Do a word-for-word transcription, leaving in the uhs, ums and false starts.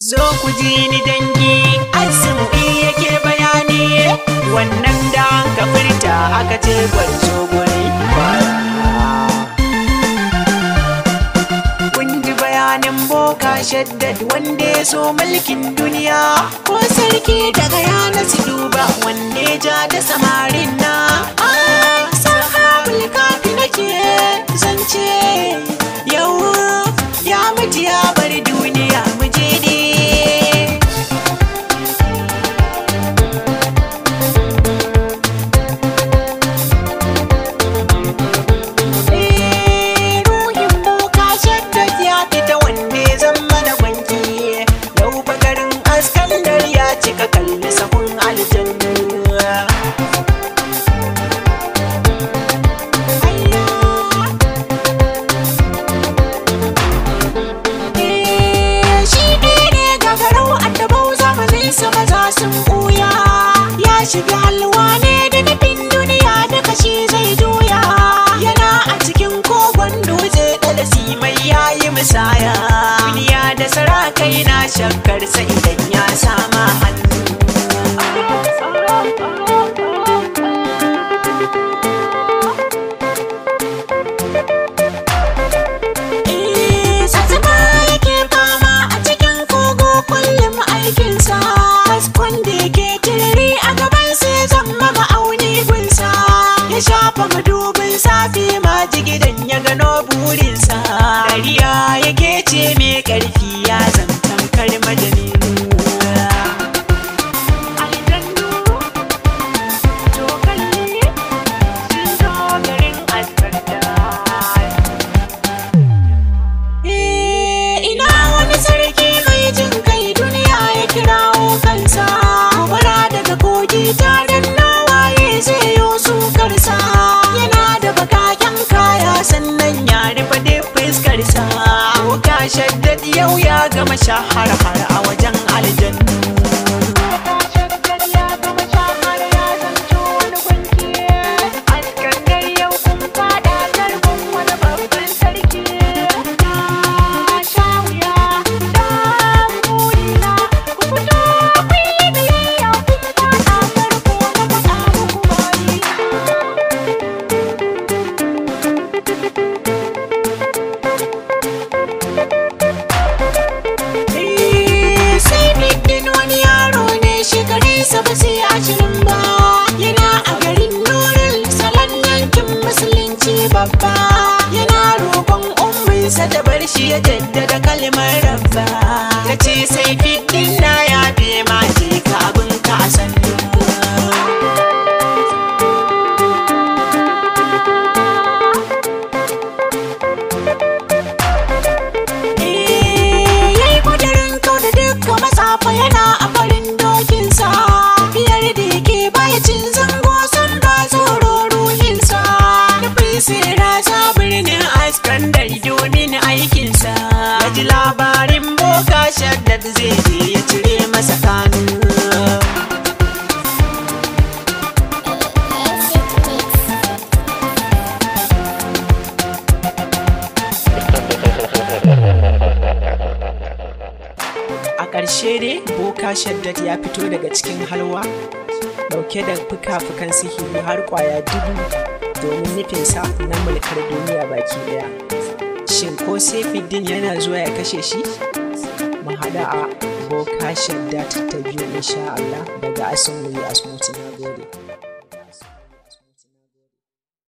Zo ku ji ni dangi, Asimi yake bayani, wannan da ka furta aka ce gwarzo guri baya. Kun ji bayanin boka shaddad wanda ya so mulkin duniya, ko sarki daga yana su duba wanda ya ja da samarin na. Ah, sahabul kafi nake zance yau ya mutu ya bar duniya mu je ne. Shiga halwa ne da nufin duniya da kashi zai juya, yana a cikin kogon dutse ɗalasi mai yayi musaya. Duniya da sarakai na shakkarsa idan ya sama hannu. Sassama yake fama a cikin kogo kullum aikinsa, kaskon da yake tiriri a gaban sai zama ma'auni gunsa. Ya shafa madubin safi ma jigidan ya gano burinsa. Dariya yake ce mai ƙarfi ya zamtan kar majalilu. Aljannu to kalli sun zo garin Askarda. Ina wani sarki mai jin kai duniya ya kirawo kansa. Gobara daga kogi ta danna waye zai yo sukarsa. Yana da bakaken kaya sannan ya rufe duk fuskarsa. Boka shaddad yau ya gama shahara har a wajen aljannu. Ba sai ashirin ba, yana a garin Nurul salon yankin musulunci babba. Yana roƙon umminsa da bar shi ya jaddada kalmar rabba. Ta ce sai fiddin na ya fi ma je ka abin ka a sannu. Yayi kudirin kau da dukka matsafa yana a farin dokinsa. Cin zango san ba tsoro ruhinsa, nufin sai rasa birnin Askandar domin aikinsa. Ya ji labarin boka shaddad zai je ya cire masa kanu. A ƙarshe dai boka shaddad ya fito daga cikin halwa dauke da fuka-fukan sihiri har kwaya dubu domin nufinsa na mulkar duniya baki daya. Shin ko Saifuddin yana zuwa ya kashe shi? Mu hada a boka shaddad ta biyu insha Allah daga Asimi Asmuti. Na gode.